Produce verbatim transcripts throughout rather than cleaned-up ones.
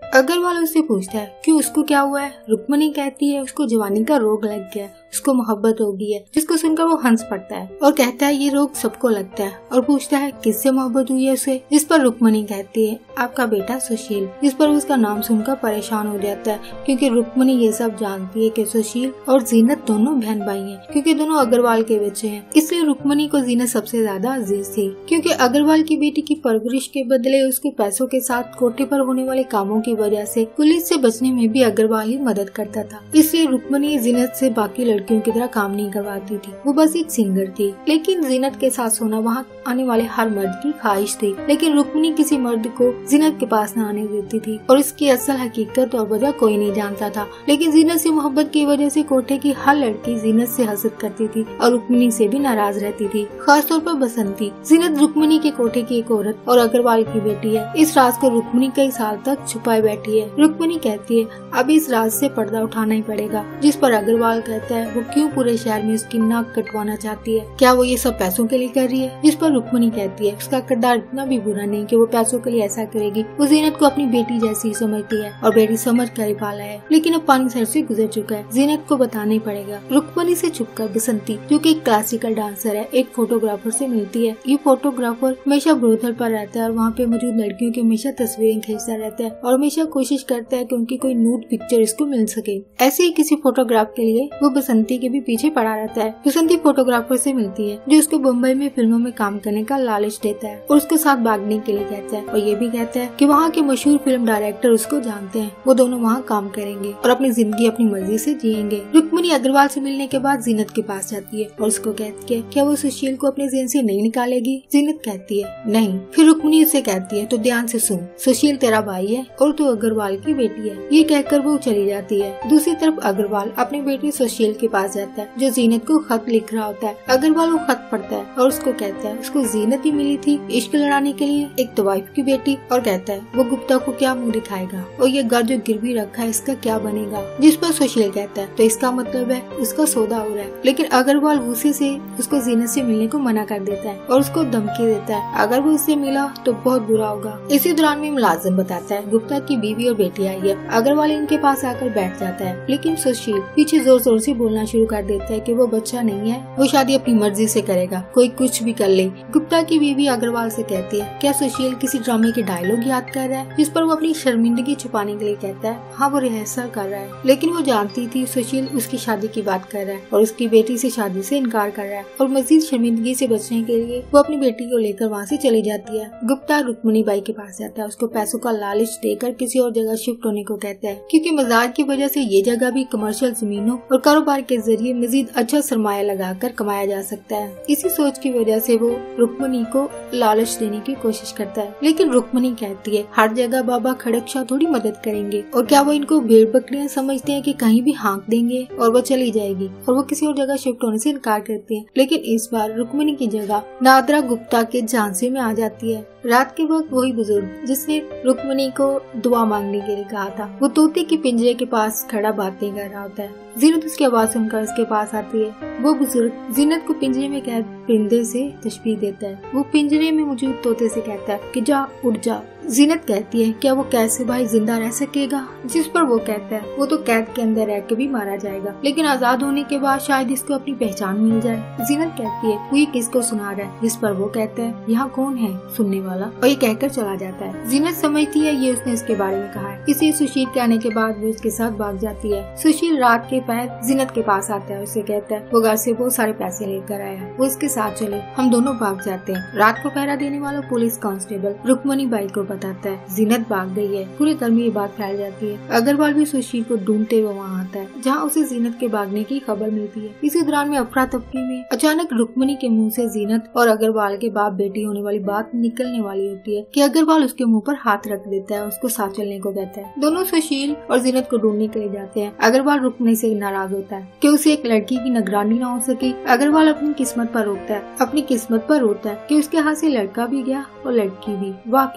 अग्रवाल उससे पूछता है कि उसको क्या हुआ है। रुक्मणी कहती है उसको जवानी का रोग लग गया, उसको मोहब्बत हो गई है, जिसको सुनकर वो हंस पड़ता है और कहता है ये रोग सबको लगता है और पूछता है किससे मोहब्बत हुई है उसे। जिस पर रुक्मणी कहती है आपका बेटा सुशील। जिस पर उसका नाम सुनकर परेशान हो जाता है, क्योंकि रुक्मणी ये सब जानती है कि सुशील और जीनत दोनों बहन भाई हैं, क्योंकि दोनों अग्रवाल के बच्चे हैं। इसलिए रुक्मणी को जीनत सबसे ज्यादा अजीज थी, क्योंकि अग्रवाल की बेटी की परवरिश के बदले उसके पैसों के साथ कोठे पर होने वाले कामों की वजह से पुलिस से बचने में भी अग्रवाल ही मदद करता था। इसलिए रुक्मणी जीनत से बाकी लड़कियों की तरह काम नहीं करवाती थी, वो बस एक सिंगर थी। लेकिन जीनत के साथ सोना वहाँ आने वाले हर मर्द की ख्वाहिश थी, लेकिन रुक्मणी किसी मर्द को जीनत के पास न आने देती थी और इसकी असल हकीकत और वजह कोई नहीं जानता था। लेकिन जीनत से मोहब्बत की वजह से कोठे की हर लड़की जीनत से हसद करती थी और रुक्मणी से भी नाराज रहती थी, खासतौर पर बसंती। जीनत रुक्मणी के कोठे की एक औरत और अग्रवाल की बेटी है। इस राज को रुक्मणी कई साल तक छुपाए बैठी है। रुक्मणी कहती है अब इस राज से पर्दा उठाना ही पड़ेगा। जिस पर अग्रवाल कहता है वो क्यों पूरे शहर में उसकी नाक कटवाना चाहती है, क्या वो ये सब पैसों के लिए कर रही है। जिस पर रुक्मणी कहती है उसका किरदार इतना भी बुरा नहीं कि वो पैसों के लिए ऐसा करेगी। वो जीनत को अपनी बेटी जैसी समझती है और बेटी समझ कर ही पाला है, लेकिन अब पानी सर से गुजर चुका है, जीनत को बताना ही पड़ेगा। रुक्मणी से छुपकर बसंती जो कि एक क्लासिकल डांसर है एक फोटोग्राफर से मिलती है। ये फोटोग्राफर हमेशा ब्रोथल पर रहता है और वहाँ पे मौजूद लड़कियों की हमेशा तस्वीरें खींचता रहता है और हमेशा कोशिश करता है कि उनकी कोई नूड पिक्चर इसको मिल सके। ऐसे ही किसी फोटोग्राफ के लिए वो बसंती के भी पीछे पड़ा रहता है। बसंती फोटोग्राफर से मिलती है जो उसको मुंबई में फिल्मों में काम करने का लालच देता है और उसके साथ भागने के लिए कहता है और ये भी कहता है कि वहाँ के मशहूर फिल्म डायरेक्टर उसको जानते हैं, वो दोनों वहाँ काम करेंगे और अपनी जिंदगी अपनी मर्जी से जिएंगे। रुक्मणी अग्रवाल से मिलने के बाद जीनत के पास जाती है और उसको कहती है क्या वो सुशील को अपने जेन से नहीं निकालेगी। जीनत कहती है नहीं। फिर रुक्मणी उससे कहती है तो ध्यान से सुन, सुशील तेरा भाई है और तू अग्रवाल की बेटी है। ये कहकर वो चली जाती है। दूसरी तरफ अग्रवाल अपनी बेटी सुशील के पास जाता है जो जीनत को खत लिख रहा होता है। अग्रवाल वो खत पढ़ता है और उसको कहता है उसको जीनत ही मिली थी इश्क लड़ाने के लिए, एक तवाइफ की बेटी, और कहता है वो गुप्ता को क्या मुंह दिखाएगा और ये घर जो गिरवी रखा है इसका क्या बनेगा। जिस पर सुशील कहता है तो इसका मतलब है उसका सौदा हो रहा है। लेकिन अग्रवाल गुस्से से उसको जीनत से मिलने को मना कर देता है और उसको धमकी देता है अगर वो उससे मिला तो बहुत बुरा होगा। इसी दौरान में मुलाजिम बताता है गुप्ता की बीवी और बेटी आई है। अग्रवाल इनके पास आकर बैठ जाता है, लेकिन सुशील पीछे जोर जोर से बोलना शुरू कर देता है कि वो बच्चा नहीं है, वो शादी अपनी मर्जी से करेगा, कोई कुछ भी कर ले। गुप्ता की बीवी अग्रवाल से कहती है क्या सुशील किसी ड्रामे के डायलॉग याद कर रहा है। जिस पर वो अपनी शर्मिंदगी छुपाने के लिए कहता है हाँ वो रिहर्सल कर रहा है। लेकिन वो जानती थी सुशील उसकी शादी की बात कर रहा है और उसकी बेटी से शादी से इनकार कर रहा है और मजीद शर्मिंदगी से बचने के लिए वो अपनी बेटी को लेकर वहाँ से चली जाती है। गुप्ता रुक्मणी बाई के पास जाता है, उसको पैसों का लालच देकर किसी और जगह शिफ्ट होने को कहता है, क्योंकि मजार की वजह से ये जगह भी कमर्शियल जमीनों और कारोबार के जरिए मजीद अच्छा सरमाया लगाकर कमाया जा सकता है। इसी सोच की वजह से वो रुक्मणी को लालच देने की कोशिश करता है, लेकिन रुक्मणी कहती है हर जगह बाबा खड़कशाह थोड़ी मदद करेंगे और क्या वो इनको भेड़ बकरियां समझते हैं कि कहीं भी हाँक देंगे और वो चली जाएगी और वो किसी और जगह शिफ्ट होने से इनकार करती है। लेकिन इस बार रुक्मणी की जगह नादरा गुप्ता के झांसे में आ जाती है। रात के वक्त वही बुजुर्ग जिसने रुक्मणी को दुआ मांगने के लिए कहा था वो तोते के पिंजरे के पास खड़ा बातें कर रहा होता है। जीनत उसकी आवाज सुनकर उसके पास आती है। वो बुजुर्ग जीनत को पिंजरे में कैद परिंदे से तशबीह देता है। वो पिंजरे में मौजूद तोते से कहता है कि जा उड़ जा। जीनत कहती है क्या वो कैसे भाई जिंदा रह सकेगा। जिस पर वो कहता है वो तो कैद के अंदर रह के भी मारा जाएगा, लेकिन आजाद होने के बाद शायद इसको अपनी पहचान मिल जाए। जीनत कहती है वो ये किसको सुना रहा है। जिस पर वो कहता है यहाँ कौन है सुनने वाला, और ये कहकर चला जाता है। जीनत समझती है ये उसने इसके बारे में कहा है। इसी सुशील के आने के बाद वो उसके साथ भाग जाती है। सुशील रात के पहर जीनत के पास आता है, उसे कहता है वो घर से बहुत सारे पैसे लेकर आया है, वो इसके साथ चले, हम दोनों भाग जाते हैं। रात को पहरा देने वाला पुलिस कांस्टेबल रुक्मणी बाई को बताता है जीनत भाग गई है। पूरे घर में ये बात फैल जाती है। अग्रवाल भी सुशील को ढूंढते हुए वहाँ आता है, जहाँ उसे जीनत के भागने की खबर मिलती है। इसी दौरान में अफरा तफरी में अचानक रुक्मणी के मुंह से जीनत और अग्रवाल के बाप बेटी होने वाली बात निकलने वाली होती है कि अग्रवाल उसके मुंह पर हाथ रख देता है, उसको साथ चलने को कहता है। दोनों सुशील और जीनत को ढूंढने के लिए जाते हैं। अग्रवाल रुक्मणी से नाराज होता है कि उसे एक लड़की की निगरानी न हो सकी। अग्रवाल अपनी किस्मत पर रोकता है, अपनी किस्मत पर रोता है कि उसके हाथ से लड़का भी गया और लड़की भी। वाह क्या किस्मत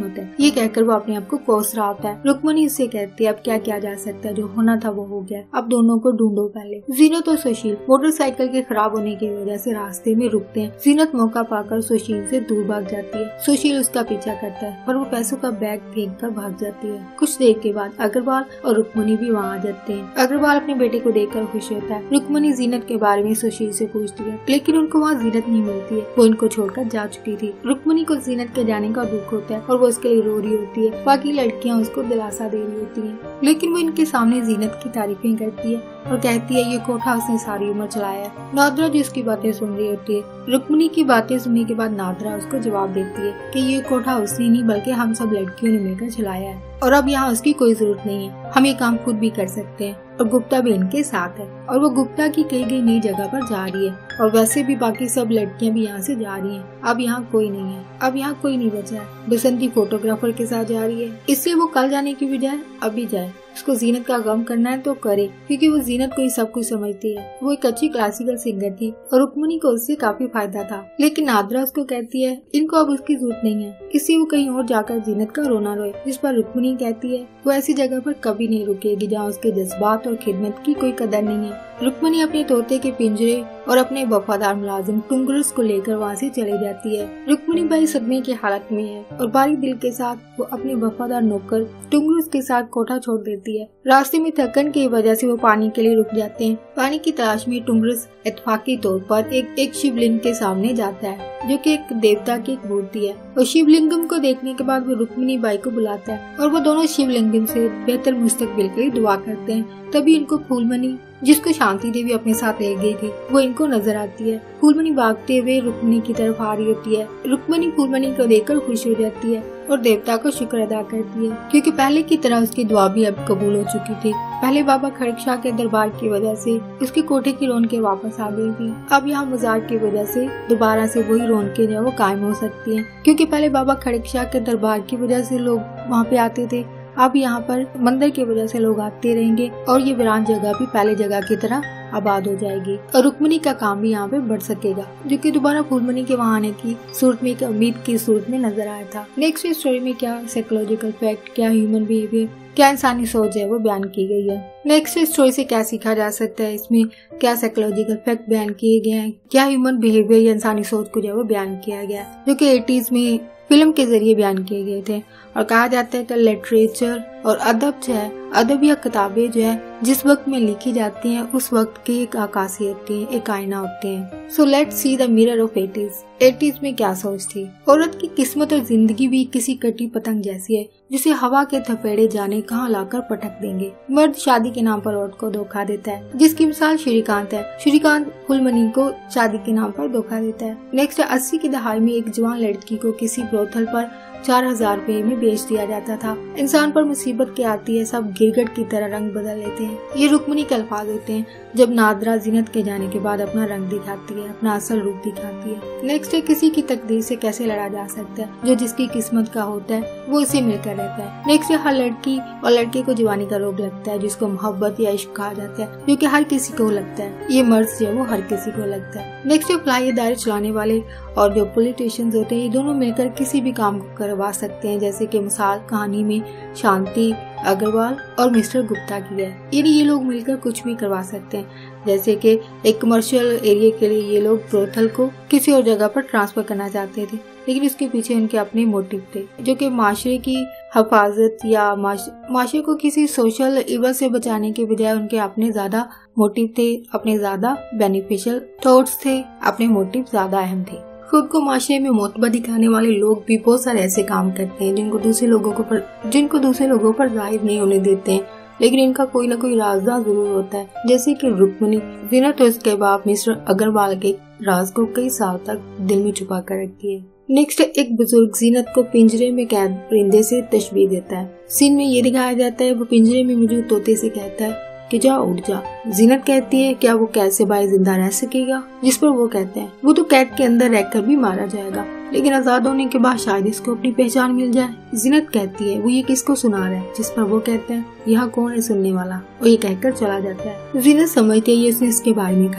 किस्मत है। ये कहकर वो अपने आप को कोस रहा होता है। रुक्मणी उससे कहती है अब क्या किया जा सकता है, जो होना था वो हो गया, अब दोनों को ढूंढो पहले। जीनत और सुशील मोटरसाइकिल के खराब होने की वजह से रास्ते में रुकते हैं। जीनत मौका पाकर सुशील से दूर भाग जाती है। सुशील उसका पीछा करता है पर वो पैसों का बैग फेंक कर भाग जाती है। कुछ देर के बाद अग्रवाल और रुक्मणी भी वहाँ आ जाते हैं। अग्रवाल अपने बेटे को देखकर खुश होता है। रुक्मणी जीनत के बारे में सुशील से पूछती है, लेकिन उनको वहाँ जीनत नहीं मिलती है, वो इनको छोड़कर जा चुकी थी। रुक्मणी को जीनत के जाने का दुख होता है और वो उसके लिए रो रही होती है। बाकी लड़कियाँ उसको दिलासा दे रही होती है, लेकिन वो इनके सामने जीनत की तारीफें करती है और कहती है ये कोठा उसने सारी उम्र चलाया है। नादरा जो उसकी बातें सुन रही होती है। रुक्मणी की बातें सुनने के बाद नादरा उसको जवाब देती है कि ये कोठा उसने नहीं बल्कि हम सब लड़कियों ने मिलकर चलाया है और अब यहाँ उसकी कोई जरूरत नहीं है, हम ये काम खुद भी कर सकते हैं और गुप्ता भी इनके साथ है। और वो गुप्ता की कही गई नई जगह पर जा रही है और वैसे भी बाकी सब लड़कियां भी यहाँ से जा रही हैं। अब यहाँ कोई नहीं है, अब यहाँ कोई नहीं बचा है। बसंती फोटोग्राफर के साथ जा रही है, इसलिए वो कल जाने की बजाय अभी जाए। उसको जीनत का गम करना है तो करे, क्योंकि वो जीनत को ही सब कुछ समझती है। वो एक अच्छी क्लासिकल सिंगर थी और रुक्मणी को उससे काफी फायदा था, लेकिन नादरा उसको कहती है इनको अब उसकी जरूरत नहीं है, इसलिए वो कहीं और जाकर जीनत का रोना रोए। जिस पर रुक्मणी कहती है वो ऐसी जगह पर कभी नहीं रुकेगी जहाँ उसके जज्बात और खिदमत की कोई कदर नहीं है। रुक्मणी अपने तोते के पिंजरे और अपने वफादार मुलाजिम टुंगरुस को लेकर वहाँ से चली जाती है। रुक्मणी बड़ी सदमे की हालत में है और बारी दिल के साथ वो अपने वफादार नौकर टुंगरुस के साथ कोठा छोड़ देती है। रास्ते में थकन की वजह से वो पानी के लिए रुक जाते हैं। पानी की तलाश में टुंगरुस इत्तेफाकी तौर पर एक एक शिवलिंग के सामने जाता है, जो कि एक देवता की एक मूर्ति है। और शिवलिंगम को देखने के बाद वो रुक्मणी बाई को बुलाता है और वो दोनों शिवलिंगम से बेहतर मुस्तकबिल के लिए दुआ करते हैं। तभी इनको फूलमणि, जिसको शांति देवी अपने साथ ले गई थी, वो इनको नजर आती है। फूलमणि भागते हुए रुक्मणी की तरफ आ रही होती है। रुक्मणी फूलमणि को देखकर खुश हो जाती है और देवता को शुक्र अदा करती है, क्योंकि पहले की तरह उसकी दुआ भी अब कबूल हो चुकी थी। पहले बाबा खड़क शाह के दरबार की वजह से उसके कोठे की रौनकें वापस आ गई थी। अब यहाँ मजार की वजह से दोबारा से वही रौनकें जो है वो कायम हो सकती हैं, क्योंकि पहले बाबा खड़क शाह के दरबार की वजह से लोग वहाँ पे आते थे, अब यहाँ पर मंदिर की वजह से लोग आते रहेंगे और ये वीरान जगह भी पहले जगह की तरह आबाद हो जाएगी और रुक्मणी का काम भी यहाँ पे बढ़ सकेगा, जो कि दोबारा फूलमणि के वहाँ आने की सूरत में एक उम्मीद की सूरत में नजर आया था। नेक्स्ट स्टोरी में क्या साइकोलॉजिकल फैक्ट, क्या ह्यूमन बिहेवियर, क्या इंसानी सोच है वो बयान की गई है। नेक्स्ट स्टोरी से क्या सीखा जा सकता है, इसमें क्या साइकोलॉजिकल फैक्ट बयान किए गए हैं, क्या ह्यूमन बिहेवियर या इंसानी सोच को जो है वो बयान किया गया, जो कि एटीज में फिल्म के जरिए बयान किए गए थे। और कहा जाता है कि लिटरेचर और अदब जो है, अदब या किताबें जो है जिस वक्त में लिखी जाती हैं उस वक्त की एक आकाशी होती है, एक आईना होते हैं। So let's see the mirror of eighties. Eighties में क्या सोच थी। औरत की किस्मत और जिंदगी भी किसी कटी पतंग जैसी है जिसे हवा के थपेड़े जाने कहाँ लाकर पटक देंगे। मर्द शादी के नाम पर औरत को धोखा देता है, जिसकी मिसाल श्रीकांत है। श्रीकांत फूलमणि को शादी के नाम पर धोखा देता है। नेक्स्ट अस्सी की दहाई में एक जवान लड़की को किसी ब्रोथल पर चार हजार रूपए में बेच दिया जाता था। इंसान पर मुसीबत के आती है, सब गिरगट की तरह रंग बदल लेते हैं। ये रुक्मणी के अल्फाज होते हैं जब नादरा जीनत के जाने के बाद अपना रंग दिखाती है, अपना असल रूप दिखाती है। नेक्स्ट है किसी की तकदीर से कैसे लड़ा जा सकता है। जो जिसकी किस्मत का होता है वो उसे मिलकर रहता है। नेक्स्ट है हर लड़की और लड़के को जवानी का रोग लगता है, जिसको मोहब्बत या इश्क कहा जाता है, जो कि हर किसी को लगता है। ये मर्ज जो है वो हर किसी को लगता है। नेक्स्ट है फ्लाई दायरे चलाने वाले और जो पॉलिटिशियंस होते हैं, ये दोनों मिलकर किसी भी काम को करवा सकते हैं, जैसे कि मिसाल कहानी में शांति अग्रवाल और मिस्टर गुप्ता की है। यानी ये लोग मिलकर कुछ भी करवा सकते हैं, जैसे कि एक कमर्शियल एरिया के लिए ये लोग ब्रोथल को किसी और जगह पर ट्रांसफर करना चाहते थे, लेकिन उसके पीछे उनके अपने मोटिव थे, जो कि माशरे की हिफाजत या माशरे को किसी सोशल इवल से बचाने के बजाय उनके अपने ज्यादा मोटिव थे, अपने ज्यादा बेनिफिशियल थॉट्स थे, अपने मोटिव ज्यादा अहम थे। खुद को माशरे में मोतबा दिखाने वाले लोग भी बहुत सारे ऐसे काम करते हैं जिनको दूसरे लोगों को पर जिनको दूसरे लोगों पर जाहिर नहीं होने देते हैं, लेकिन इनका कोई ना कोई राजदार जरूर होता है, जैसे कि रुक्मणी जीनत और उसके बाप मिस्टर अग्रवाल के राज को कई साल तक दिल में छुपा कर रखती है। नेक्स्ट एक बुजुर्ग जीनत को पिंजरे में कैद परिंदे से तशबीह देता है। सीन में ये दिखाया जाता है वो पिंजरे में मौजूद तोते से कहता है कि जा उड़ जा। जीनत कहती है क्या वो कैद से बाहर जिंदा रह सकेगा, जिस पर वो कहते हैं वो तो कैद के अंदर रहकर भी मारा जाएगा, लेकिन आजाद होने के बाद शायद इसको अपनी पहचान मिल जाए। जीनत कहती है वो ये किसको सुना रहा है, जिस पर वो कहते हैं यहाँ कौन है सुनने वाला, और ये कहकर चला जाता है। जीनत समझती है ये उसने इसके बारे में कहा है,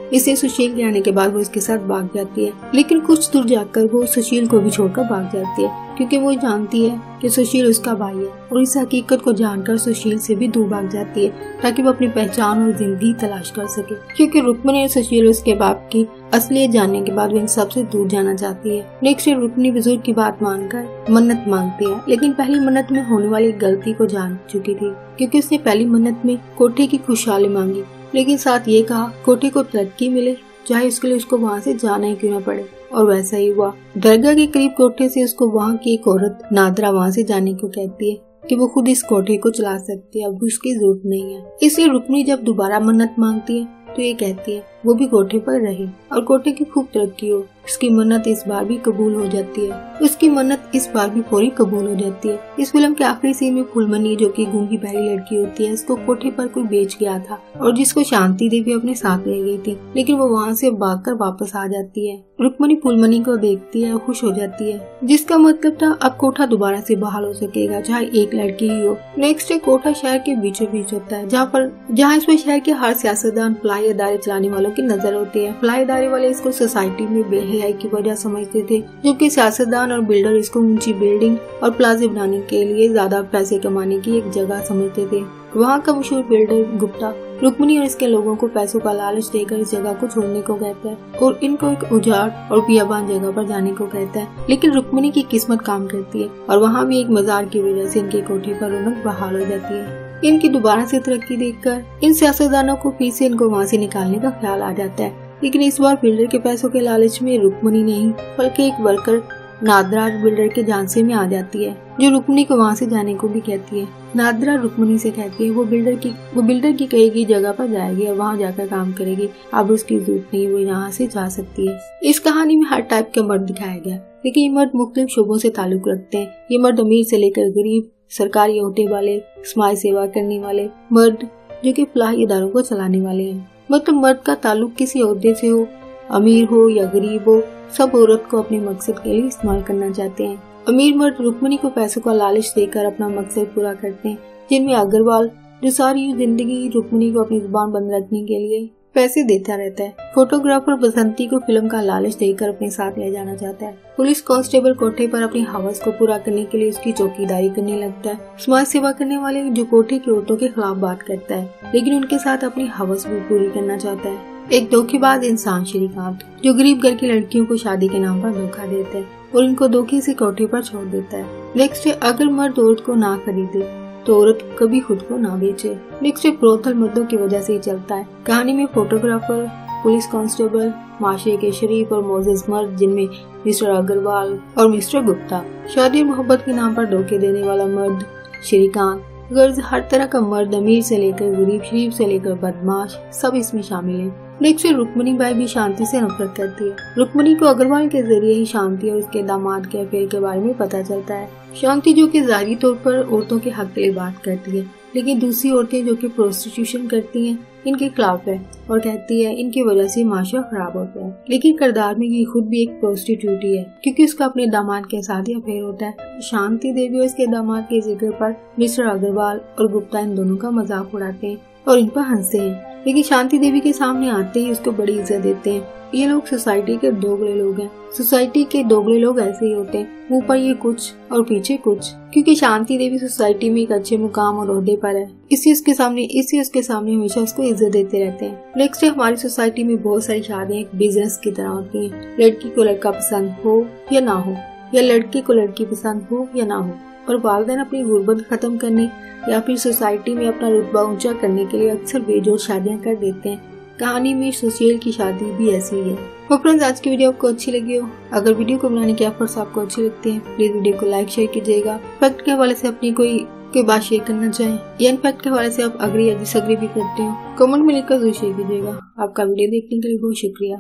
इसे सुशील के आने के बाद वो इसके साथ भाग जाती है, लेकिन कुछ दूर जाकर वो सुशील को भी छोड़कर भाग जाती है क्योंकि वो जानती है कि सुशील उसका भाई है। और इस हकीकत को जानकर सुशील से भी दूर भाग जाती है ताकि वो अपनी पहचान और जिंदगी तलाश कर सके, क्योंकि रुक्मिणी और सुशील उसके बाप की असलियत जानने के बाद वो इन सबसे दूर जाना चाहती है। नेक्स्ट रुक्मिणी बुजुर्ग की बात मानकर मन्नत मांगती है, लेकिन पहली मन्नत में होने वाली गलती को जान चुकी थी क्योंकि उसने पहली मन्नत में कोठे की खुशहाली मांगी, लेकिन साथ ये कहा कोठे को तरक्की मिले चाहे उसके लिए उसको वहाँ से जाना ही क्यों न पड़े। और वैसा ही हुआ। दरगाह के करीब कोठे से उसको वहाँ की एक औरत नादरा वहाँ से जाने को कहती है कि वो खुद इस कोठे को चला सकती है, अब उसकी जरूरत नहीं है। इसलिए रुक्मिणी जब दोबारा मन्नत मांगती है तो ये कहती है वो भी कोठे पर रहे और कोठे की खूब तरक्की हो। उसकी मन्नत इस बार भी कबूल हो जाती है। उसकी मन्नत इस बार भी पूरी कबूल हो जाती है। इस फिल्म के आखिरी सीन में फूलमनी जो कि गूंगी बहरी लड़की होती है, इसको कोठे पर कोई बेच गया था और जिसको शांति देवी अपने साथ ले गई थी, लेकिन वो वहाँ से भागकर वापस आ जाती है। रुक्मिणी फूलमनी को देखती है और खुश हो जाती है, जिसका मतलब था अब कोठा दोबारा से बहाल हो सकेगा चाहे एक लड़की ही हो। नेक्स्ट कोठा शहर के बीचों बीच होता है, जहाँ पर जहाँ इसमें शहर के हर सियासतदान फ्लाई अदारे चलाने वालों की नजर होती है। फ्लाई अदारे वाले इसको सोसाइटी में बेहयाई की वजह समझते थे, जबकि सियासतदान और बिल्डर इसको ऊंची बिल्डिंग और प्लाजे बनाने के लिए ज्यादा पैसे कमाने की एक जगह समझते थे। वहाँ का मशहूर बिल्डर गुप्ता रुक्मिणी और इसके लोगों को पैसों का लालच देकर इस जगह को छोड़ने को कहता है और इनको एक उजाड़ और बियाबान जगह पर जाने को कहता है, लेकिन रुक्मिणी की किस्मत काम करती है और वहाँ भी एक मजार की वजह से इनके कोठे पर रौनक बहाल हो जाती है। इनकी दोबारा से तरक्की देखकर इन सियासतदानों को फिर से इनको वहाँ से निकालने का ख्याल आ जाता है, लेकिन इस बार बिल्डर के पैसों के लालच में रुक्मिणी नहीं बल्कि एक वर्कर नादरा बिल्डर के झांसे में आ जाती है, जो रुक्मिणी को वहाँ से जाने को भी कहती है। नादरा रुक्मिणी से कहती है वो बिल्डर की वो बिल्डर की कही गई जगह पर जाएगी और वहाँ जाकर काम करेगी, अब उसकी जरूरत नहीं, वो यहाँ से जा सकती है। इस कहानी में हर टाइप के मर्द दिखाया गया, लेकिन ये मर्द मुख्तलिफ शोबों से ताल्लुक रखते हैं। ये मर्द अमीर से लेकर गरीब, सरकारी ओहदे वाले, समाज सेवा करने वाले, मर्द जो कि फलाही इदारों को चलाने वाले हैं। मतलब मर्द का ताल्लुक किसी ओहदे से हो, अमीर हो या गरीब हो, सब औरत को अपने मकसद के लिए इस्तेमाल करना चाहते हैं। अमीर मर्द रुक्मिणी को पैसों का लालच देकर अपना मकसद पूरा करते हैं, जिनमें अग्रवाल जो सारी जिंदगी रुक्मिणी को अपनी जुबान बंद रखने के लिए पैसे देता रहता है। फोटोग्राफर बसंती को फिल्म का लालच देकर अपने साथ ले जाना चाहता है। पुलिस कांस्टेबल कोठे पर अपनी हवस को पूरा करने के लिए उसकी चौकीदारी करने लगता है। समाज सेवा करने वाले जो कोठे की औरतों के खिलाफ बात करता है, लेकिन उनके साथ अपनी हवस भी पूरी करना चाहता है। एक धोखेबाज इंसान श्रीकांत जो गरीब घर की लड़कियों को शादी के नाम पर धोखा देता है और इनको धोखे से कोठे पर छोड़ देता है। नेक्स्ट है अगर मर्द औरत को ना खरीदे तो औरत कभी खुद को ना बेचे। नेक्स्ट है ब्रोथल मर्दों की वजह से ही चलता है। कहानी में फोटोग्राफर, पुलिस कांस्टेबल, माशरे के शरीफ और मोजेस मर्द जिनमें मिस्टर अग्रवाल और मिस्टर गुप्ता, शादी मोहब्बत के नाम पर धोखे देने वाला मर्द श्रीकांत, गर्ज हर तरह का मर्द, अमीर से लेकर गरीब, शरीफ से लेकर बदमाश, सब इसमें शामिल है। नेक्स्ट रुक्मिणी बाई भी शांति से नफरत करती है। रुक्मिणी को अग्रवाल के जरिए ही शांति और उसके दामाद के अफेयर के बारे में पता चलता है। शांति जो कि जाहिरी तौर पर औरतों के हक के लिए बात करती है, लेकिन दूसरी औरतें जो कि प्रोस्टिट्यूशन करती हैं इनके खिलाफ है और कहती है इनकी वजह से माशरा खराब होता है। लेकिन किरदार में ये खुद भी एक प्रोस्टिट्यूट ही है, क्योंकि उसका अपने दामाद के साथ ही अफेयर होता है। शांति देवी और इसके दामाद के जिक्र पर मिस्टर अग्रवाल और गुप्ता इन दोनों का मजाक उड़ाते हैं और इन पर हंसते हैं, लेकिन शांति देवी के सामने आते ही उसको बड़ी इज्जत देते हैं। ये लोग सोसाइटी के दोगले लोग हैं। सोसाइटी के दोगले लोग ऐसे ही होते हैं, मुंह पर ये कुछ और पीछे कुछ, क्योंकि शांति देवी सोसाइटी में एक अच्छे मुकाम और ओहदे पर है, इसी उसके सामने इसी उसके सामने हमेशा उसको इज्जत देते रहते हैं। नेक्स्ट हमारी सोसाइटी में बहुत सारी शादियाँ एक बिजनेस की तरह होती हैं। लड़की को लड़का पसंद हो या ना हो, या लड़के को लड़की पसंद हो या ना हो, और वालिदैन अपनी गुर्बत खत्म करने या फिर सोसाइटी में अपना रुतबा ऊंचा करने के लिए अक्सर बेजोड़ शादियां कर देते हैं। कहानी में सुशील की शादी भी ऐसी ही है। तो फ्रेंड्स, आज की वीडियो आपको अच्छी लगी हो, अगर वीडियो को बनाने के एफर्ट्स आपको अच्छे लगते हैं, प्लीज वीडियो को लाइक शेयर कीजिएगा। फैक्ट के हवाले से अपनी कोई कोई बात शेयर करना चाहें या इन फैक्ट के हवाले से आप अग्री या डिसएग्री भी करते हो, कमेंट में लिखकर जरूर शेयर कीजिएगा। आपका वीडियो देखने के लिए बहुत शुक्रिया।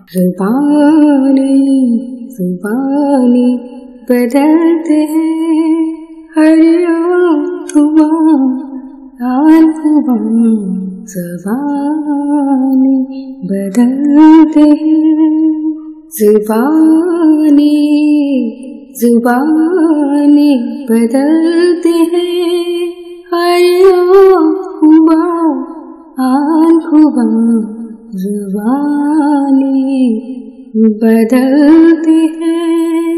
ज़ुबानी ज़ुबानी बदलते हैं हर ज़ुबानी बदलते हैं, ज़ुबानी ज़ुबानी बदलते हैं हर आन खुबा ज़ुबानी। बदलते हैं।